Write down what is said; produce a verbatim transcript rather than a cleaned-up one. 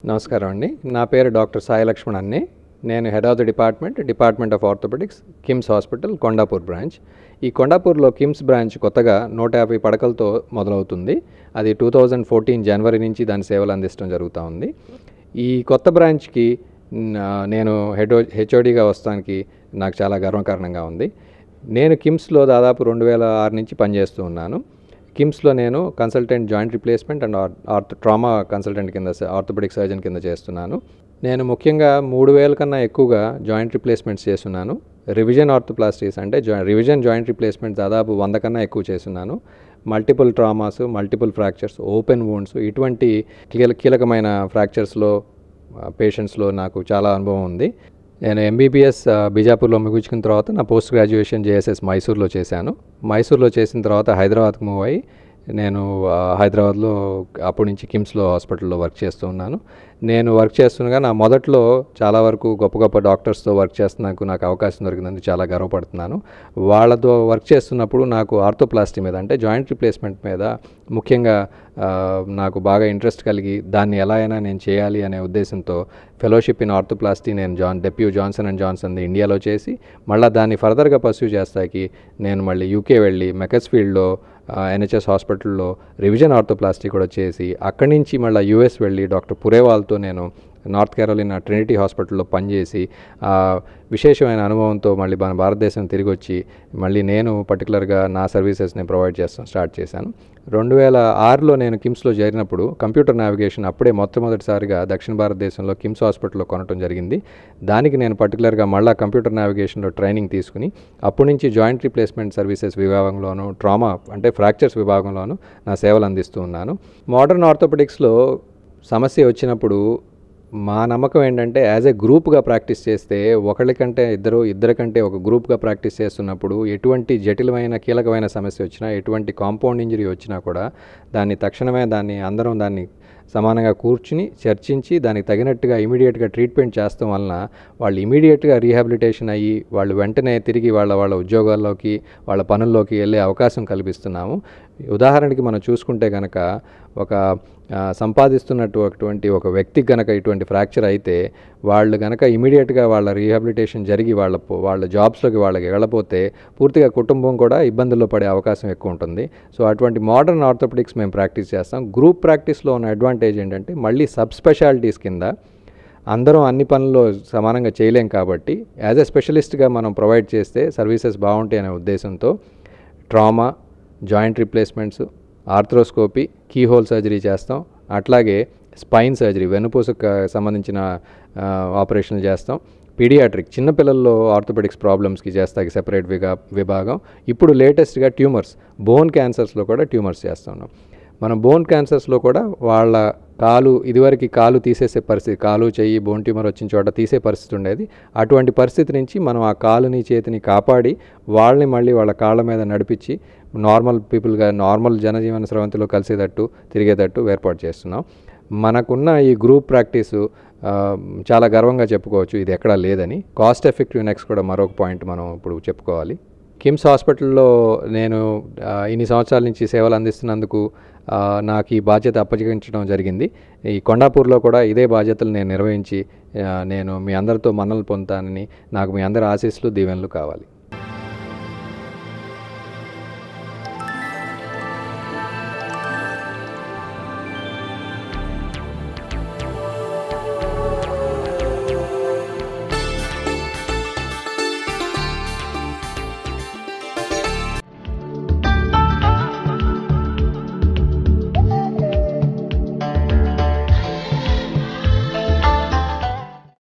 నమస్కారం అండి. నా పేరు డాక్టర్ సాయి లక్ష్మణ్ అండి. నేను head of the department department of orthopaedics KIMS hospital Kondapur branch. ఈ కొండాపూర్లో కిమ్స్ బ్రాంచ్ కొత్తగా నూట యాభై పడకలతో మొదలవుతుంది. అది టూ థౌజండ్ ఫోర్టీన్ జనవరి నుంచి దాని సేవలు అందించడం జరుగుతూ ఉంది. ఈ కొత్త బ్రాంచ్కి నేను హెడ్ హెచ్ఓడిగా వస్తానికి నాకు చాలా గర్వకారణంగా ఉంది. నేను కిమ్స్లో దాదాపు రెండు వేల ఆరు నుంచి పనిచేస్తూ ఉన్నాను. కిమ్స్లో నేను consultant joint replacement and ortho trauma consultant కింద ఆర్థోపెడిక్ సర్జన్ కింద చేస్తున్నాను. నేను ముఖ్యంగా మూడు వేల కన్నా ఎక్కువగా జాయింట్ రిప్లేస్మెంట్స్ చేస్తున్నాను. రివిజన్ ఆర్థోప్లాస్టీస్ అంటే జా రివిజన్ జాయింట్ రిప్లేస్మెంట్ దాదాపు వంద కన్నా ఎక్కువ చేస్తున్నాను. Multiple traumas, multiple fractures, open wounds, ఇటువంటి కీల కీలకమైన ఫ్రాక్చర్స్లో పేషెంట్స్లో నాకు చాలా అనుభవం ఉంది. నేను ఎంబీబీఎస్ బీజాపూర్లో ముగించుకున్న తర్వాత నా పోస్ట్ గ్రాడ్యుయేషన్ జేఎస్ఎస్ మైసూర్లో చేశాను. మైసూర్లో చేసిన తర్వాత హైదరాబాద్కి మూవ్ అయ్యి నేను హైదరాబాద్లో అప్పటి నుంచి కిమ్స్లో హాస్పిటల్లో వర్క్ చేస్తూ ఉన్నాను. నేను వర్క్ చేస్తుండగా నా మొదట్లో చాలా వరకు గొప్ప గొప్ప డాక్టర్స్తో వర్క్ చేస్తున్నందుకు నాకు అవకాశం దొరికినందుకు చాలా గర్వపడుతున్నాను. వాళ్ళతో వర్క్ చేస్తున్నప్పుడు నాకు ఆర్థోప్లాస్టీ మీద అంటే జాయింట్ రిప్లేస్మెంట్ మీద ముఖ్యంగా నాకు బాగా ఇంట్రెస్ట్ కలిగి దాన్ని ఎలా అయినా నేను చేయాలి అనే ఉద్దేశంతో ఫెలోషిప్ ఇన్ ఆర్థోప్లాస్టీ నేను John DePuy Johnson and Johnson ఇండియాలో చేసి మళ్ళీ దాన్ని ఫర్దర్గా పర్స్యూ చేస్తాకి నేను మళ్ళీ యూకే వెళ్ళి మెకస్ఫీల్డ్లో ఎన్హెచ్ఎస్ హాస్పిటల్లో రివిజన్ ఆర్థోప్లాస్టీ కూడా చేసి అక్కడి నుంచి మళ్ళీ యూఎస్ వెళ్ళి డాక్టర్ పురేవాల్తో నేను నార్త్ కెరోలినా ట్రినిటీ హాస్పిటల్లో పనిచేసి విశేషమైన అనుభవంతో మళ్ళీ మన భారతదేశం తిరిగి వచ్చి మళ్ళీ నేను పర్టికులర్గా నా సర్వీసెస్ని ప్రొవైడ్ చేస్తాను స్టార్ట్ చేశాను. రెండు వేల ఆరులో నేను కిమ్స్లో చేరినప్పుడు కంప్యూటర్ నావిగేషన్ అప్పుడే మొట్టమొదటిసారిగా దక్షిణ భారతదేశంలో కిమ్స్ హాస్పిటల్లో కొనటం జరిగింది. దానికి నేను పర్టికులర్గా మళ్ళీ కంప్యూటర్ నావిగేషన్లో ట్రైనింగ్ తీసుకుని అప్పటి నుంచి జాయింట్ రిప్లేస్మెంట్ సర్వీసెస్ విభాగంలోను ట్రామా అంటే ఫ్రాక్చర్స్ విభాగంలోను నా సేవలు అందిస్తూ ఉన్నాను. మోడర్న్ ఆర్థోపెడిక్స్లో సమస్య వచ్చినప్పుడు మా నమ్మకం ఏంటంటే యాజ్ ఏ గ్రూప్గా ప్రాక్టీస్ చేస్తే ఒకళ్ళకంటే ఇద్దరు ఇద్దరికంటే ఒక గ్రూప్గా ప్రాక్టీస్ చేస్తున్నప్పుడు ఎటువంటి జటిలమైన కీలకమైన సమస్య వచ్చినా ఎటువంటి కాంపౌండ్ ఇంజరీ వచ్చినా కూడా దాన్ని తక్షణమే దాన్ని అందరం దాన్ని సమానంగా కూర్చుని చర్చించి దానికి తగినట్టుగా ఇమీడియట్గా ట్రీట్మెంట్ చేస్తాం వలన వాళ్ళు ఇమీడియట్గా రీహాబిలిటేషన్ అయ్యి వాళ్ళు వెంటనే తిరిగి వాళ్ళ వాళ్ళ ఉద్యోగాల్లోకి వాళ్ళ పనుల్లోకి వెళ్ళే అవకాశం కల్పిస్తున్నాము. ఉదాహరణకి మనం చూసుకుంటే కనుక ఒక సంపాదిస్తున్నటువంటి ఒక వ్యక్తికి కనుక ఇటువంటి ఫ్రాక్చర్ అయితే వాళ్ళు కనుక ఇమీడియట్గా వాళ్ళ రీహాబిలిటేషన్ జరిగి వాళ్ళ వాళ్ళ జాబ్స్లోకి వాళ్ళకి వెళ్ళపోతే పూర్తిగా కుటుంబం కూడా ఇబ్బందుల్లో పడే అవకాశం ఎక్కువ ఉంటుంది. సో అటువంటి మోడర్న్ ఆర్థోపెడిక్స్ మేము ప్రాక్టీస్ చేస్తాం. గ్రూప్ ప్రాక్టీస్లో ఉన్న అడ్వాంటేజ్ ఏంటంటే మళ్ళీ సబ్ స్పెషాలిటీస్ కింద అందరం అన్ని పనుల్లో సమానంగా చేయలేం కాబట్టి యాజ్ ఎ స్పెషలిస్ట్గా మనం ప్రొవైడ్ చేస్తే సర్వీసెస్ బాగుంటాయి అనే ఉద్దేశంతో trauma, joint replacements, arthroscopy, keyhole surgery చేస్తాం. అట్లాగే స్పైన్ సర్జరీ వెన్నుపూసకు సంబంధించిన ఆపరేషన్లు చేస్తాం. పీడియాట్రిక్ చిన్నపిల్లల్లో ఆర్థోపెడిక్స్ ప్రాబ్లమ్స్కి చేస్తాకి సెపరేట్ విగా విభాగం. ఇప్పుడు లేటెస్ట్గా ట్యూమర్స్, బోన్ క్యాన్సర్స్లో కూడా ట్యూమర్స్ చేస్తున్నాం. మనం బోన్ క్యాన్సర్స్లో కూడా వాళ్ళ కాలు ఇదివరకు కాలు తీసేసే పరిస్థితి, కాలు చెయ్యి బోన్ ట్యూమర్ వచ్చిన చోట తీసే పరిస్థితి ఉండేది. అటువంటి పరిస్థితి నుంచి మనం ఆ కాలుని చేతిని కాపాడి వాళ్ళని మళ్ళీ వాళ్ళ కాళ్ళ మీద నడిపించి నార్మల్ పీపుల్గా నార్మల్ జనజీవన స్రవంతిలో కలిసేటట్టు తిరిగేటట్టు ఏర్పాటు చేస్తున్నాం. మనకున్న ఈ గ్రూప్ ప్రాక్టీసు చాలా గర్వంగా చెప్పుకోవచ్చు, ఇది ఎక్కడా లేదని. కాస్ట్ ఎఫెక్టివ్ నెక్స్ట్ కూడా మరొక పాయింట్ మనం ఇప్పుడు చెప్పుకోవాలి. కిమ్స్ హాస్పిటల్లో నేను ఇన్ని సంవత్సరాల నుంచి సేవలు అందిస్తున్నందుకు నాకు ఈ బాధ్యత అప్పగించడం జరిగింది. ఈ కొండాపూర్లో కూడా ఇదే బాధ్యతలు నేను నిర్వహించి నేను మీ అందరితో మన్ననలు పొందుతానని నాకు మీ అందరి ఆశీస్సులు దీవెనలు కావాలి.